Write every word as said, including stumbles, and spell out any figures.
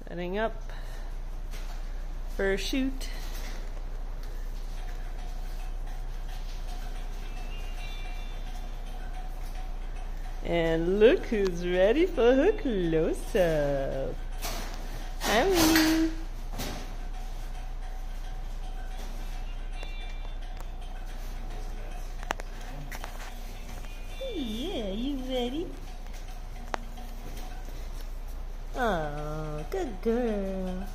Setting up for a shoot. And look who's ready for her close-up. Hi, Winnie. Yeah, you ready? Oh, good girl.